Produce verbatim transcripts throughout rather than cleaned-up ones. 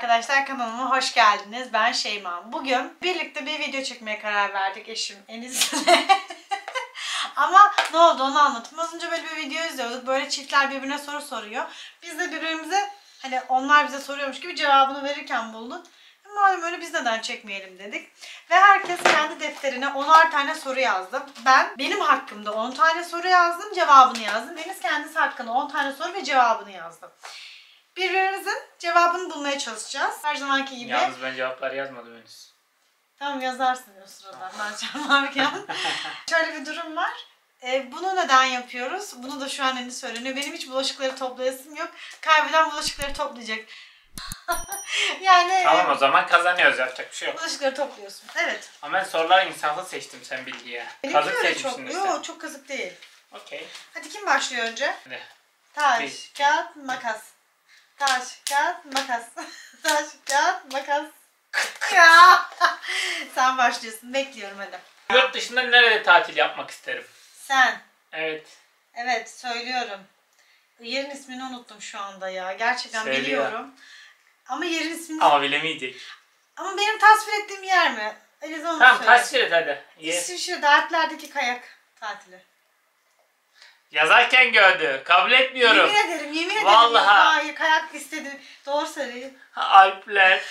arkadaşlar, kanalıma hoş geldiniz. Ben Şeyma. Bugün birlikte bir video çekmeye karar verdik eşim Enis'le. Ama ne oldu onu anlatayım. Az önce böyle bir video izliyorduk. Böyle çiftler birbirine soru soruyor. Biz de birbirimize hani onlar bize soruyormuş gibi cevabını verirken bulduk. Malum öyle biz neden çekmeyelim dedik. Ve herkes kendi defterine onar tane soru yazdı. Ben benim hakkımda on tane soru yazdım, cevabını yazdım. Deniz kendisi hakkında on tane soru ve cevabını yazdı. Birbirimizin cevabını bulmaya çalışacağız. Her zamanki gibi. Yalnız ben cevaplar yazmadım henüz. Tamam, yazarsın o sırada. Ben çalmarken. Şöyle bir durum var. Ee, bunu neden yapıyoruz? Bunu da şu an Enis söyleniyor. Benim hiç bulaşıkları toplayasım yok. Kaybeden bulaşıkları toplayacak. Yani Tamam, o zaman kazanıyoruz, yapacak bir şey yok. Bulaşıkları topluyorsun. Evet. Ama ben soruları insaflı seçtim, sen bil diye. Kazık seçmişsin çok. Yok, çok kazık değil. Okey. Hadi kim başlıyor önce? Hadi. Taş, Bir. kağıt, makas. Taş, kağıt, makas. Taş, kağıt, makas. Ya. Sen başlıyorsun. Bekliyorum hadi. Yurt dışında nerede tatil yapmak isterim? Sen. Evet. Evet, söylüyorum. Yerin ismini unuttum şu anda ya. Gerçekten Söyle biliyorum. Ama yerin ismini... Ama bilemeyecek. Ama benim tasvir ettiğim yer mi? Elize onu Tamam, söyle. tasvir et hadi. Ye. İsviçre'de Alplerdeki kayak tatili. Yazarken gördü. Kabul etmiyorum. Yemin ederim, yemin ederim. Vallahi. Hayır, kayak istedi. Doğru söyleyin. Alpler.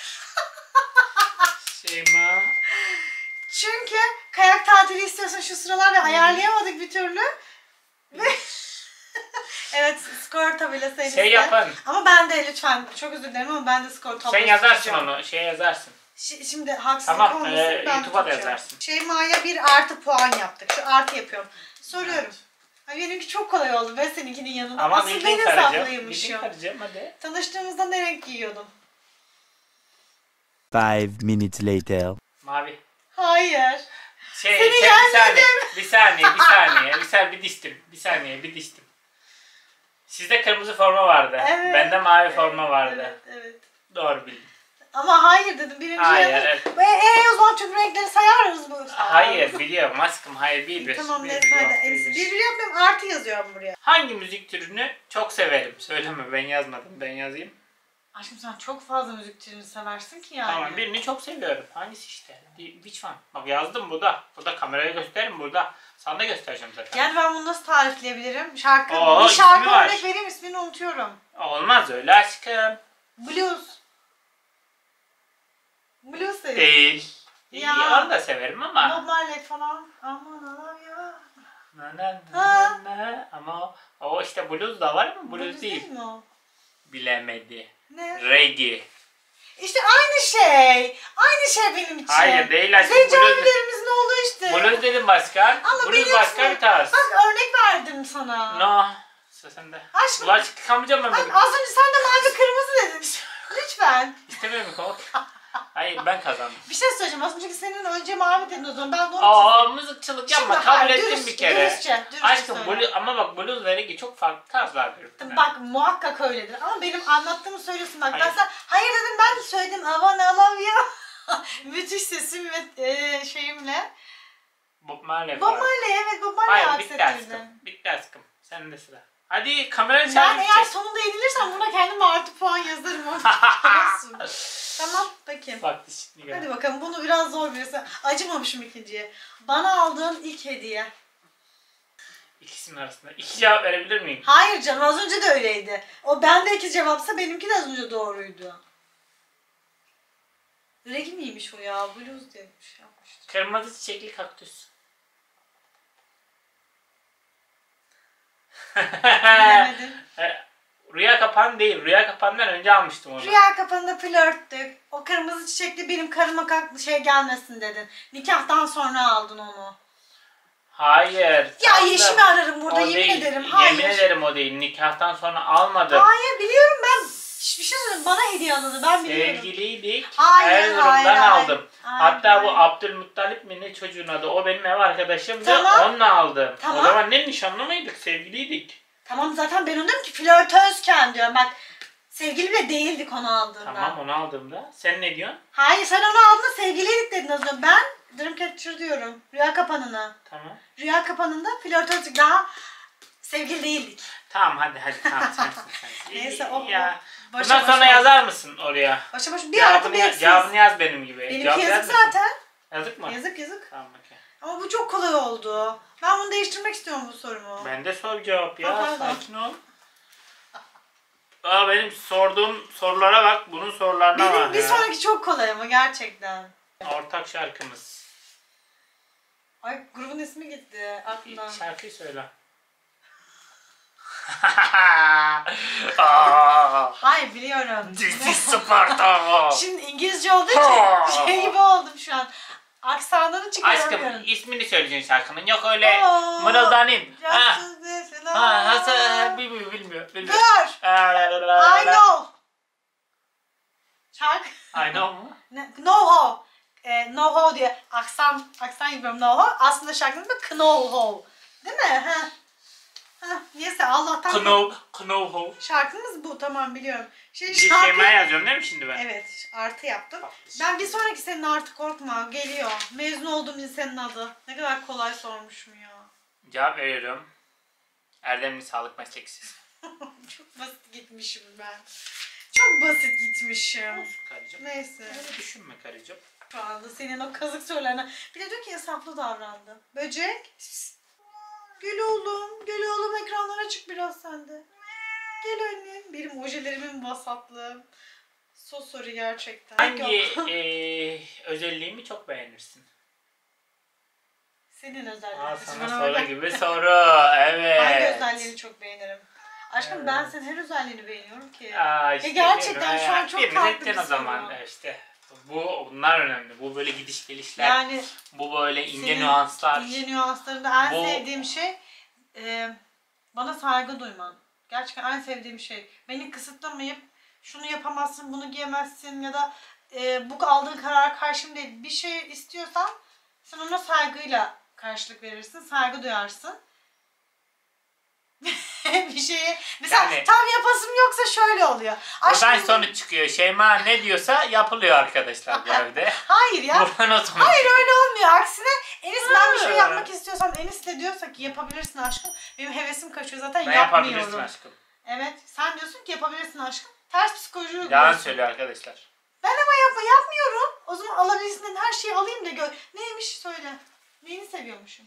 Şeyma. Çünkü kayak tatili istiyorsun şu sıralarda, ayarlayamadık bir türlü. Ve evet, skor tabelası elimizde. Şey yapın. Ama ben de lütfen, çok özür dilerim ama ben de skor tablası Sen yazarsın tutacağım. onu. Şey yazarsın. Ş- Şimdi haksızlık Tamam, olmasın, e, ben YouTube'a da tutacağım. yazarsın. Şeyma'ya bir artı puan yaptık. Şu artı yapıyorum. Soruyorum. Evet. Ay, benimki çok kolay oldu. Ben seninkinin yanında. Ama Asıl bildin benim karıcığım. Bildin saplıymışım. karıcığım, hadi. Tanıştığımızda ne renk giyiyordum? Five minutes later. Mavi. Hayır. Şey, Seni şey, bir yenmedim. saniye, bir saniye, bir saniye, bir saniye, bir diştim, bir saniye, bir diştim. Sizde kırmızı forma vardı, Evet. bende mavi forma vardı. Evet, evet. Doğru bildim. Ama hayır dedim. Birinci Hayır, yanı. evet. Ve e, o zaman tüm renkleri sayarız bu. Hayır, biliyorum aşkım, hayır, bir bir. Tamam, bir, neyse bir, yok, hadi. bir, bir. Bir bir yapmıyorum, artı yazıyorum buraya. Hangi müzik türünü çok severim? Söyleme, ben yazmadım, ben yazayım. Aşkım sen çok fazla müzik türünü seversin ki yani. Tamam, birini çok seviyorum. Hangisi işte? Which one? Bak yazdım burada. Burada kameraya gösteririm burada. Sana da göstereceğim zaten. Yani ben bunu nasıl tarifleyebilirim? Şarkı, Oo, bir şarkı ismi var. örnek vereyim, ismini unutuyorum. Olmaz öyle aşkım. Blues. Blues değil. Değil. Ya. İyi, onu da severim ama. Bob Marley falan. Aman Allah'ım ya. Na, na, na, Ha. na. Ama o, o işte blues da var mı? Blues, Blues değil. mi o? Bilemedi. Ne? Reggae. İşte aynı şey. Aynı şey benim için. Hayır, değil aşkım, Zeytin blues- abilerimizin oğlu işte. Blues dedim başka. Ama Blues benim başka için- bir tarz. Bak örnek verdim sana. No. Sıra sende. Aşkım. Bulaşık yıkamayacağım ben Bak, bugün. az önce sen de mavi kırmızı dedin. Lütfen. İstemiyorum kol. Hayır, ben kazandım. Bir şey söyleyeceğim. Az önceki senin önce mavi dedin o zaman. Ben de onu Aa, çizdim. mızıkçılık yapma. Şimdi Kabul hayır, ettim dürüst- bir kere. Dürüstçe, dürüstçe Aşkım söyle. blues, ama bak blues ve reggae çok farklı tarzlardır. Bak muhakkak öyledir ama benim anlattığımı söylüyorsun bak. Hayır. Ben sana hayır dedim, ben de söyledim. Aman Allah'ım ya. Müthiş sesim ve e, şeyimle. Bob Marley Bob falan. Marley, evet Bob Marley Hayır, bitti aksettirdim. aşkım. Bitti aşkım. Sende sıra. Hadi kamerayı Ben çağır. eğer sonunda yenilirsem buna kendime artı puan yazarım. Olsun. Tamam bakayım. Bak dişini Hadi gör. bakalım, bunu biraz zor birisi. Acımamışım ikinciye. Bana aldığın ilk hediye. İkisinin arasında. İki cevap verebilir miyim? Hayır canım, az önce de öyleydi. O bende iki cevapsa benimki de az önce doğruydu. Reggae miymiş o ya? Blues demiş yapmıştı. Kırmızı çiçekli kaktüs. Bilemedim. Rüya kapan değil. Rüya kapandan önce almıştım onu. Rüya kapanında flörttük. O kırmızı çiçekli benim karıma kalk şey gelmesin dedin. Nikahtan sonra aldın onu. Hayır. Ya tatlım. yeşimi ararım burada, O yemin değil. ederim. Hayır. Yemin ederim o değil. Nikahtan sonra almadım. Hayır biliyorum ben. Hiçbir şey söyleyeyim. Bana hediye alındı, ben biliyorum. Sevgiliydik. Hayır, Erzurum'dan hayır, hayır. aldım. Hayır, Hatta bu hayır. Abdülmuttalip mi ne çocuğun adı? O benim ev arkadaşımdı. Tamam. Onunla aldım. Tamam. O zaman ne, nişanlı mıydık? Sevgiliydik. Tamam zaten ben onu diyorum ki flörtözken diyorum. Bak sevgili bile değildik onu aldığımda. Tamam, onu aldığımda. Sen ne diyorsun? Hayır sen onu aldığında sevgiliydik dedin az önce. Ben Dreamcatcher diyorum. Rüya kapanına. Tamam. Rüya kapanında flörtözlük, daha sevgili değildik. Tamam hadi hadi tamam sensin sensin. Neyse, o- Ya Başa Bundan başa sonra oldu. yazar mısın oraya? Başa başa bir artı Cevabını, bir ya- eksiz. cevabını yaz benim gibi. Benimki Cevap yazık yazmasın. zaten. Yazık mı? Yazık yazık. Tamam okey. Ama bu çok kolay oldu. Ben bunu değiştirmek istiyorum bu sorumu. Ben de sor cevap ya. Ha, pardon. Sakin ol. Aa, benim sorduğum sorulara bak. Bunun sorularına Benim bak bir ya. sonraki çok kolay ama gerçekten. Ortak şarkımız. Ay grubun ismi gitti aklımdan. Şarkıyı söyle. Aa, Hayır biliyorum. This is Sparta. Şimdi İngilizce olduğu için şey gibi oldum şu an. Aksanını çıkaramıyorum. Aşkım ismini söyleyeceksin şarkının. Yok öyle Aa, mırıldanayım. Ha. Just this love. Ha, nasıl bilmiyor bilmiyor. bilmiyor. Dur. I know. Şarkı. I know mu? Ne- Know how. E, know how diye aksan aksan yapıyorum know how. Aslında şarkının adı Know how. Değil mi? Ha. Ha. Neyse Allah'tan. Know, know how. Şarkımız bu tamam biliyorum. Şimdi Bir şarkı... şeyime yazıyorum değil mi şimdi ben? Evet artı yaptım. Bak, Ben bir sonraki senin artı korkma geliyor. Mezun olduğum lisenin adı. Ne kadar kolay sormuşum ya. Cevap veriyorum. Erdemli Sağlık Meslekçisi. Çok basit gitmişim ben. Çok basit gitmişim. Olsun karıcığım. Neyse. Öyle düşünme karıcığım. Şu anda senin o kazık sorularına. Bir de diyor ki insaflı davrandı. Böcek. Pis. Gül oğlum. Gül oğlum ekranlara çık biraz sende. Gel annem. Benim ojelerimin vasatlığı. Sos soru gerçekten. Hangi Yok. eee özelliğimi çok beğenirsin? Senin özelliğin. Aa, Bana sana soru bak. gibi soru. Evet. Hangi özelliğini çok beğenirim? Aşkım Evet. ben senin her özelliğini beğeniyorum ki. Aa, işte Ya gerçekten değil mi? şu an çok Birimiz farklı edeceksin bir o zaman soru. işte. Bu bunlar önemli. Bu böyle gidiş gelişler. Yani bu böyle ince senin nüanslar. İnce nüanslarında en Bu- sevdiğim şey e, bana saygı duyman. Gerçekten en sevdiğim şey. Beni kısıtlamayıp şunu yapamazsın, bunu giyemezsin ya da e, bu aldığın karar karşım değil. Bir şey istiyorsan sen ona saygıyla karşılık verirsin, saygı duyarsın. Bir şeye mesela Yani- tam yapasım yoksa şöyle oluyor. Buradan Aşkım- sonuç çıkıyor. Şeyma ne diyorsa yapılıyor arkadaşlar bu evde. Hayır ya. Buradan o sonuç Hayır öyle olmuyor. Aksine Enis ben bir şey Ha. yapmak istiyorsam Enis de diyorsa ki yapabilirsin aşkım. Benim hevesim kaçıyor zaten Ne yapmıyorum. yapabilirsin aşkım? Evet sen diyorsun ki yapabilirsin aşkım. Ters psikoloji Yalan uyguluyorsun. söylüyor arkadaşlar. Ben ama yapma yapmıyorum. O zaman alabilirsin her şeyi alayım da gör. Neymiş söyle. Neyini seviyormuşum?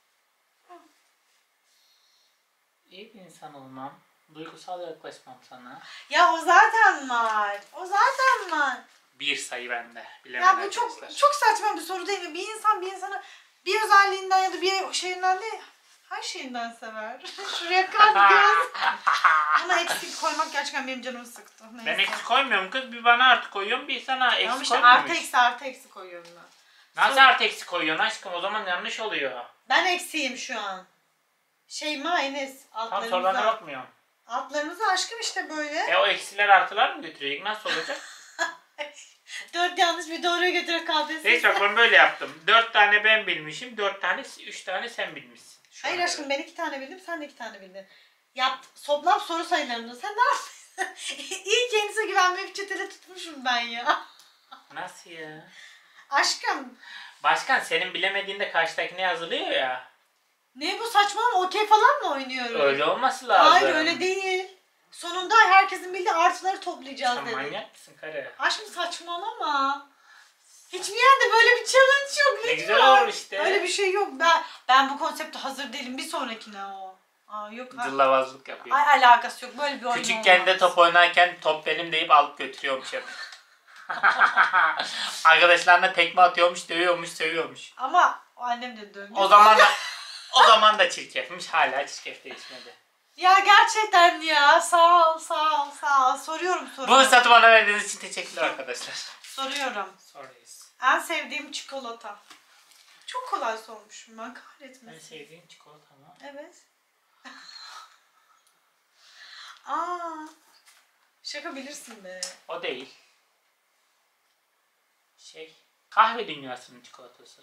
İyi bir insan olmam. Duygusal yaklaşmam sana. Ya o zaten var. O zaten var. Bir sayı bende. Bilemem Ya bu çok arkadaşlar. çok saçma bir soru değil mi? Bir insan bir insana bir özelliğinden ya da bir şeyinden değil her şeyinden sever. Şuraya kalp göz. Buna eksik koymak gerçekten benim canımı sıktı. Neyse. Ben eksik koymuyorum kız. Bir bana artı koyuyorum, bir sana Tamam eksik işte koymuyormuş. artı eksi artı eksi koyuyorum ben. Nasıl artı eksik koyuyorsun aşkım? O zaman yanlış oluyor. Ben eksiyim şu an. Şeyma Enes Tam sorularına altlarımıza. bakmıyorum. Altlarımıza aşkım işte böyle. E o eksiler artılar mı götürecek? Nasıl olacak? Dört yanlış bir doğruyu götürür kaldı. Neyse bak ben böyle yaptım. Dört tane ben bilmişim, dört tane, üç tane sen bilmişsin. Şu Hayır ana aşkım kadar. ben iki tane bildim sen de iki tane bildin. Yap, toplam soru sayılarında sen ne yaptın? İyi kendisine güvenmeyip çetele tutmuşum ben ya. Nasıl ya? Aşkım Başkan senin bilemediğinde karşıdakine yazılıyor ya. ne bu saçmalama okey falan mı oynuyoruz? Öyle olması lazım. Hayır öyle değil. Sonunda herkesin bildiği artıları toplayacağız Sen dedik. manyak mısın karı? Aşkım saçmalama. Hiçbir yerde böyle bir challenge yok Ne lütfen. güzel olur işte. Öyle bir şey yok. Ben ben bu konsepte hazır değilim. Bir sonrakine o. Aa yok. ha- Cıllavazlık yapıyor. Ay alakası yok. Böyle bir oyun Küçükken olmaz. de top oynarken top benim deyip alıp götürüyormuş hep. Arkadaşlarına tekme atıyormuş, dövüyormuş, sövüyormuş. Ama annem de dövüyor. O zaman da o zaman da çirkefmiş. Hala çirkef değişmedi. Ya gerçekten ya. Sağ ol, sağ ol, sağ ol. Soruyorum Bu soruyorum. fırsatı bana verdiğiniz için teşekkürler arkadaşlar. Soruyorum. Soruyuz. En sevdiğim çikolata. Çok kolay sormuşum ben. En Kahretmesin. sevdiğin çikolata mı? Evet. Aa. Şaka bilirsin be. O değil. Şey, kahve dünyasının çikolatası.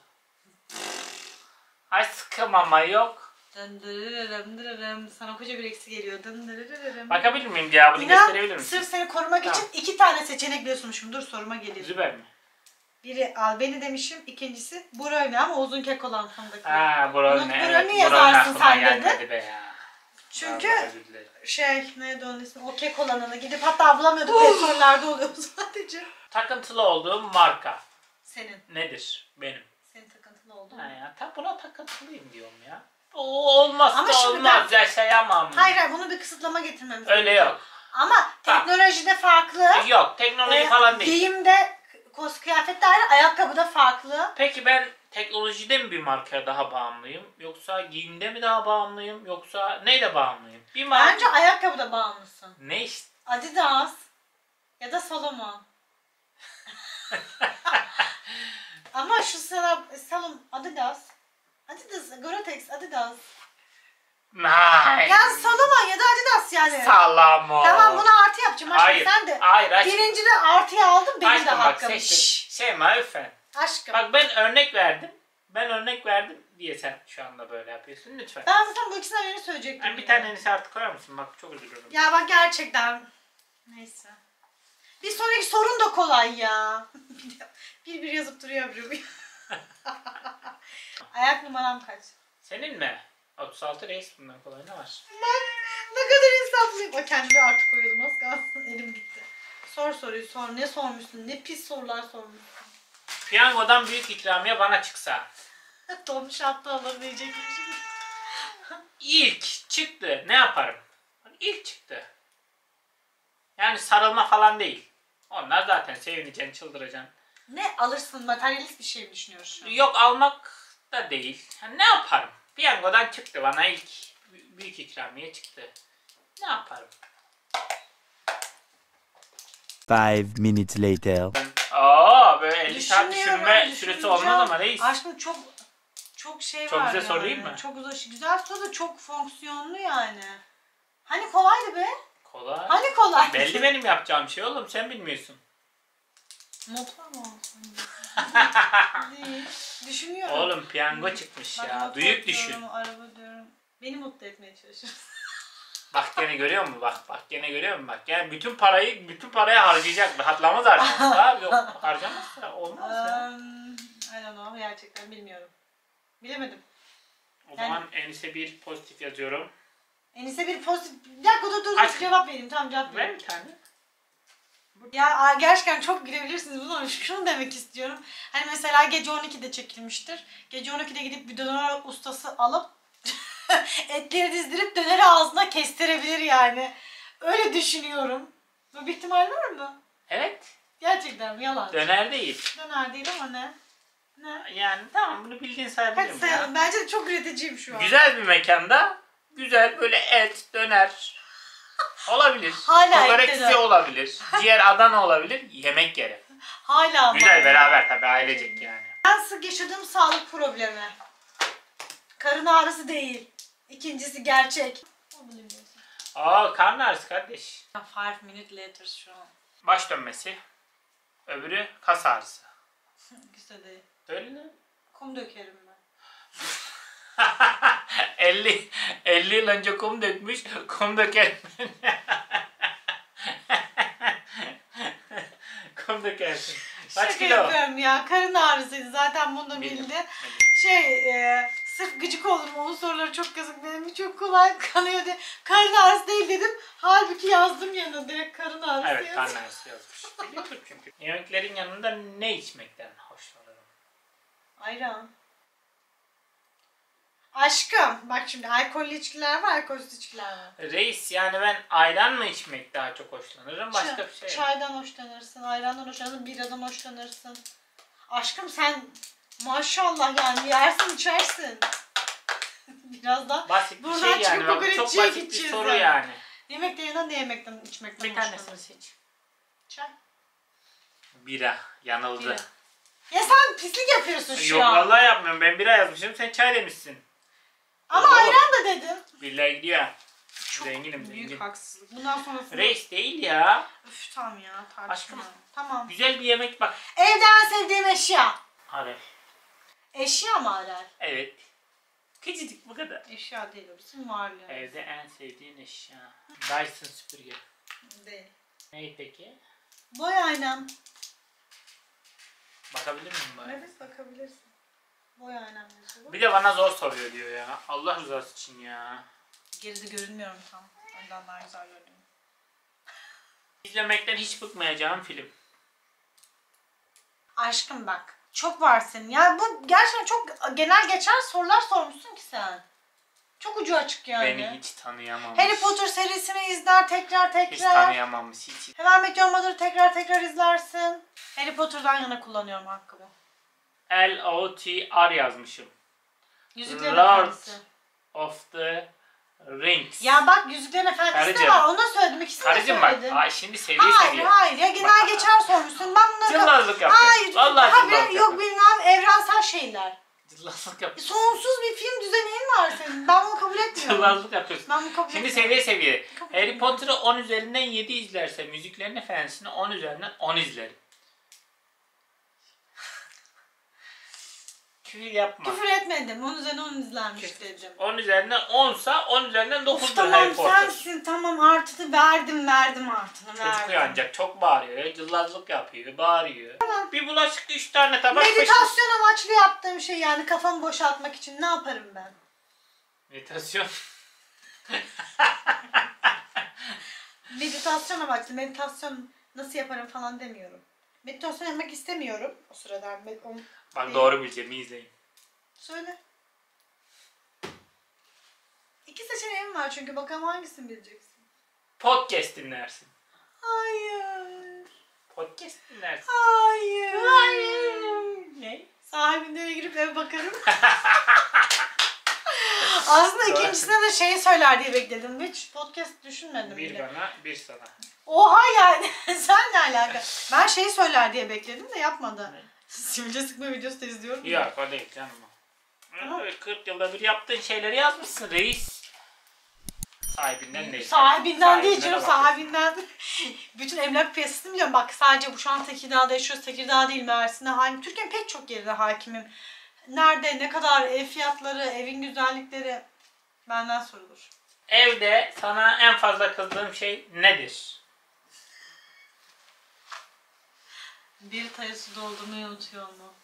Aşkım ama yok. Dındırırım dırırım. Sana koca bir eksi geliyor. Dındırırım. Bakabilir miyim cevabını gösterebilir İnan misin? sırf seni korumak Tamam. için iki tane seçenek sunmuşum. Dur soruma geliyor. Züber mi? Biri al beni demişim. İkincisi brownie ama uzun kek olan sondaki. Ha, Bunu brownie. brownie Evet, yazarsın brownie aklıma sen dedi. gelmedi be ya. Çünkü Vallahi özür dilerim. şey neydi onun ismi? O kek olanını gidip hatta bulamıyorduk. Petrollerde oluyordu sadece. Takıntılı olduğum marka Senin. nedir? Benim. Senin takıntılı olduğun. Ha ya, ta buna takıntılıyım diyorum ya. O olmazsa Ama şimdi olmaz, ben- yaşayamam. Hayır hayır bunu bir kısıtlama getirmemiz Öyle gerekiyor. yok. Ama teknolojide farklı. Yok, teknoloji e, falan değil. Giyimde, kos kıyafette ayrı, ayakkabıda farklı. Peki ben teknolojide mi bir markaya daha bağımlıyım? Yoksa giyimde mi daha bağımlıyım? Yoksa neyle bağımlıyım? Bir marka... Bence ayakkabıda bağımlısın. Ne işte? Adidas ya da Salomon. Ama şu sıra Salomon, Adidas. Adidas, Gore-Tex, Adidas. Nice. Yani Salomon ya da Adidas yani. Salamo. Tamam buna artı yapacağım. Aşkım Hayır. sen de. Hayır aşkım. Birinci de artıya aldım benim Aşkım de bak hakkım. seçtim. Şşş, Şeyma lütfen. aşkım. Bak ben örnek verdim. Ben örnek verdim diye sen şu anda böyle yapıyorsun. Lütfen. Ben zaten bu ikisinden birini söyleyecektim. Yani bir ya. tanenizi artık koyar mısın? Bak çok üzülüyorum. Ya bak gerçekten. Neyse. Bir sonraki sorun da kolay ya. bir bir yazıp duruyor öbürü. Ayak numaram kaç? Senin mi? otuz altı reis, bundan kolay ne var? Bak ne kadar insaflıyım. O kendime artık koyuyordum az kalsın elim gitti. Sor soruyu sor. Ne sormuşsun? Ne pis sorular sormuşsun. Piyangodan büyük ikramiye bana çıksa. Tom şattı alır diyecekmişim. İlk çıktı. Ne yaparım? İlk çıktı. Yani sarılma falan değil. Onlar zaten sevineceksin, çıldıracaksın. Ne alırsın? Materyalist bir şey mi düşünüyorsun? Yok almak da değil. Yani ne yaparım? Piyangodan çıktı bana ilk büyük ikramiye çıktı. Ne yaparım? Five minutes later. Aa böyle elli saat Düşünüyorum, düşünme süresi düşüneceğim. olmaz ama reis. Aşkım çok çok şey Çok var güzel yani. sorayım mı? Çok güzel, güzel soru da çok fonksiyonlu yani. Hani kolaydı be? Kolay. Hani kolay? Belli benim yapacağım şey oğlum, sen bilmiyorsun. Motor mu olsun? Değil. Düşünüyorum. Oğlum piyango çıkmış Bak, ya. motor Büyük diyorum, düşün. araba diyorum. Beni mutlu etmeye çalışıyorsun. Bak gene görüyor musun? Bak bak gene görüyor musun? Bak yani bütün parayı bütün paraya harcayacak. Rahatlamaz harcamaz. Abi yok harcamazsa olmaz ya. um, I don't know. Gerçekten bilmiyorum. Bilemedim. O zaman Enis'e bir pozitif yazıyorum. Enis'e bir pozitif... Bir dakika dur dur, dur Aşkım. cevap vereyim. Tamam cevap Ver vereyim. bir tane. Ya a- gerçekten çok gülebilirsiniz bunu. Şunu demek istiyorum. Hani mesela gece on ikide çekilmiştir. Gece on ikide gidip bir döner ustası alıp etleri dizdirip döneri ağzına kestirebilir yani. Öyle düşünüyorum. Böyle bir ihtimal var mı? Evet. Gerçekten mi? Yalan. Döner değil. Döner değil ama ne? Ne? Yani tamam bunu bildiğin Hadi sayabilirim ya. sayalım. Bence de çok üreticiyim şu an. Güzel bir mekanda güzel böyle et, döner olabilir. Hala Kokoreçsi ekte de. olabilir. Ciğer Adana olabilir. Yemek yerim. Hala ama. Güzel beraber tabii ailecek yani. En sık yaşadığım sağlık problemi. Karın ağrısı değil. İkincisi gerçek. Onu bilmiyorsun. Aa karnın ağrısı kardeş. Five minute later şu an. Baş dönmesi. Öbürü kas ağrısı. Güzel değil. Öyle mi? Kum dökerim ben. elli elli yıl önce kum dökmüş. Kum döker. Kum dökersin. Kaç Şaka kilo? yapıyorum ya. Karın ağrısıydı. Zaten bunu da Bildim, bildi. bildim. Şey, e, sırf gıcık oldum. Onun soruları çok yazık. Benim çok kolay kanıyor diye. Karın ağrısı değil dedim. Halbuki yazdım yanına. Direkt karın ağrısı Evet yazdım. karnın ağrısı yazmış. Biliyorum çünkü. Yemeklerin yanında ne içmekten hoşlanırım? Ayran. Aşkım. Bak şimdi alkollü içkiler var, alkolsüz içkiler var. Reis yani ben ayran mı içmek daha çok hoşlanırım? Başka Ç- bir şey. Çaydan hoşlanırsın, ayrandan hoşlanırsın, biradan hoşlanırsın. Aşkım sen maşallah yani yersin içersin. Biraz da Basit bir buradan şey yani. çıkıp Bak, çok kokoreççiye basit bir gideceğiz soru yani. yani. yemekte yanında ne yemekten içmekten Bir tanesini hoşlanırsın? seç. Çay. Bira. Yanıldı. Bira. Ya sen pislik yapıyorsun şu Yok an. vallahi yapmıyorum. Ben bira yazmışım. Sen çay demişsin. Ama Doğru. ayran da dedim. Billahi gidiyor. Çok Zenginim büyük zengin. haksızlık. Bundan sonrasında... Reis değil ya. Üf tamam ya Aşkım. tartışma. Tamam. Güzel bir yemek bak. Evde en sevdiğim eşya. Hadi. Eşya mı Arel? Evet. Küçücük bu kadar. Eşya değil o bizim varlığımız. Evde en sevdiğin eşya. Dyson süpürge. Değil. Ney peki? Boy aynam. Bakabilir miyim bari? Evet bakabilirsin. Boy aynam yazıyor. Bir de bana zor soruyor diyor ya. Allah rızası için ya. Geride görünmüyorum tam. Ondan daha güzel görünüyorum. İzlemekten hiç bıkmayacağım film. Aşkım bak. Çok var senin. Yani bu gerçekten çok genel geçer sorular sormuşsun ki sen. Çok ucu açık yani. Beni hiç tanıyamamış. Harry Potter serisini izler tekrar tekrar. Hiç tanıyamamış. Hiç. Hemen Met Your Mother'ı tekrar tekrar izlersin. Harry Potter'dan yana kullanıyorum hakkımı. L O T R yazmışım. Yüzüklerin Lord Efendisi. of the Rings. Ya bak Yüzüklerin Efendisi de Karıcığım. var. Onu da söyledim. İkisini de Karıcığım bak. söyledim. Ay şimdi seviye Hayır seviye. hayır ya genel Bak. geçer sormuşsun. Ben bunları... Cıllazlık yapıyorum. Hayır. Vallahi Hayır, cıllazlık yok yapıyorum. bilmem evrensel şeyler. Cıllazlık yapıyorsun. Sonsuz bir film düzenin var senin. Ben bunu kabul etmiyorum. Cıllazlık yapıyorsun. Ben bunu kabul Şimdi etmiyorum. seviye seviye. Kabul Harry etmiyorum. Potter'ı on üzerinden yedi izlerse Müziklerin Efendisi'ni on üzerinden on izlerim. Küfür yapma. Küfür etmedim. Onun üzerine onu izlenmiş dedim. on üzerinden onsa on üzerinden Of dokuzdur Harry tamam Potter. sensin. Tamam artıını verdim verdim artıını Çocuk verdim. uyanacak, çok bağırıyor, cıllazlık yapıyor, bağırıyor. Bir bulaşık üç tane tabak peşin- Meditasyon amaçlı yaptığım şey yani kafamı boşaltmak için ne yaparım ben? Meditasyon. Meditasyon amaçlı. Meditasyon nasıl yaparım falan demiyorum. Meditasyon yapmak istemiyorum o sırada. Med- onu- Bak Ee, doğru bileceğimi izleyin. Söyle. İki seçeneğim var çünkü bakalım hangisini bileceksin. Podcast dinlersin. Hayır. Podcast dinlersin. Hayır. Ne? Sahibinden girip eve bakarım. Aslında Doğru. ikincisine de şeyi söyler diye bekledim. Hiç podcast düşünmedim Bir bile. bana, bir sana. Oha yani. Sen ne alaka? Ben şeyi söyler diye bekledim de yapmadı. Ne? Sivilce sıkma videosu da izliyorum. Yok o değil canım o. Tamam. Öyle kırk yılda bir yaptığın şeyleri yazmışsın reis. Sahibinden değil. Sahibinden değil Sahibine canım, bakıyorsun. sahibinden. Bütün emlak piyasasını biliyorum. Bak sadece bu şu an Tekirdağ'da yaşıyoruz. Tekirdağ değil Mersin'de hakim. Türkiye'nin pek çok yerinde hakimim. Nerede, ne kadar ev fiyatları, evin güzellikleri benden sorulur. Evde sana en fazla kızdığım şey nedir? Bir taya su doldurmayı unutuyor mu?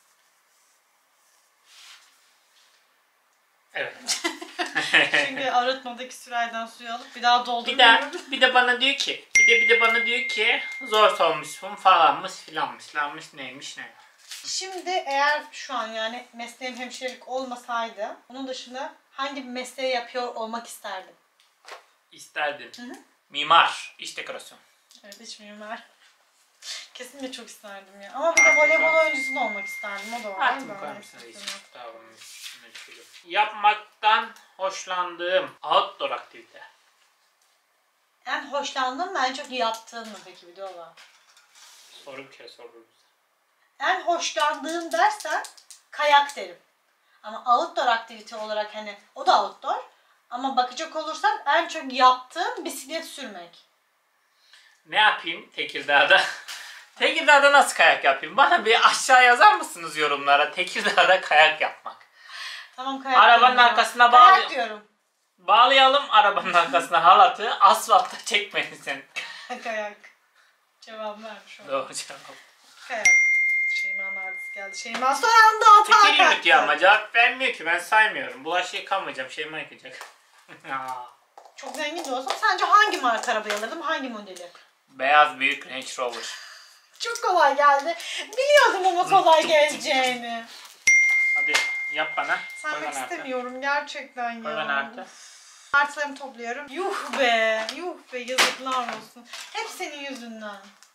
Evet. Çünkü arıtmadaki sürahiden suyu alıp bir daha Bir de doldurmuyorum. bir de bana diyor ki, bir de bir de bana diyor ki zor sormuşsun falanmış filanmış lanmış neymiş ne. Şimdi eğer şu an yani mesleğim hemşirelik olmasaydı onun dışında hangi bir mesleği yapıyor olmak isterdim? İsterdin. Hı hı. Mimar, iş dekorasyon. Evet hiç mimar. Kesinlikle çok isterdim ya. Ama bir de voleybol oyuncusu da olmak isterdim. O da var. Artık Ben koyar de mısın istedim. reis? Tamam. Meşgulüm. Yapmaktan hoşlandığım outdoor aktivite. En hoşlandığım ben çok yaptığım mı peki bir de o var. Soru bir kere sorulur. En hoşlandığım dersen kayak derim. Ama outdoor aktivite olarak hani o da outdoor. Ama bakacak olursan en çok yaptığım bisiklet sürmek. Ne yapayım Tekirdağ'da? Tekirdağ'da nasıl kayak yapayım? Bana bir aşağı yazar mısınız yorumlara? Tekirdağ'da kayak yapmak. Tamam kayak Arabanın diyorum. arkasına Kayak bağlı- diyorum. Bağlayalım arabanın arkasına halatı. Asfaltta çekmeyin sen. Kayak. Cevabı vermiş oldum. Doğru cevap. Kayak. Şeyma'nın artist geldi. Şeyma son anda hata Fikir kalktı. yürütüyor ama cevap vermiyor ki ben saymıyorum. Bulaşığı yıkamayacağım. Şeyma yıkayacak. Çok zengin de olsam sence hangi marka arabayı alırdım? Hangi modeli? Beyaz büyük Range Rover. Çok kolay geldi. Biliyordum ama kolay geleceğini. Hadi yap bana. Koy Saymak bana artı. istemiyorum gerçekten Koy ya. bana artı. Artılarımı topluyorum. Yuh be, yuh be yazıklar olsun. Hep senin yüzünden.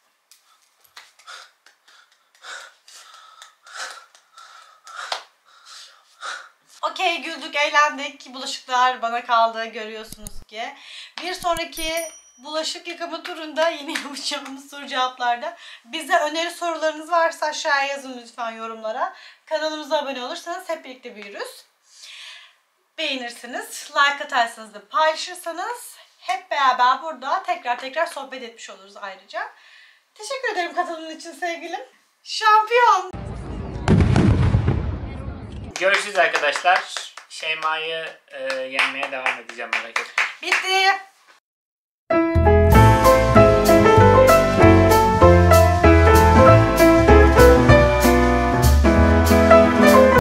Okey güldük, eğlendik. Bulaşıklar bana kaldı görüyorsunuz ki. Bir sonraki bulaşık yıkama turunda yine yapacağımız soru cevaplarda bize öneri sorularınız varsa aşağıya yazın lütfen yorumlara. Kanalımıza abone olursanız hep birlikte büyürüz. Beğenirsiniz, like atarsanız da paylaşırsanız hep beraber burada tekrar tekrar sohbet etmiş oluruz ayrıca. Teşekkür ederim katılımın için sevgilim. Şampiyon! Görüşürüz arkadaşlar. Şeyma'yı e, yenmeye devam edeceğim merak etmeyin. Bitti.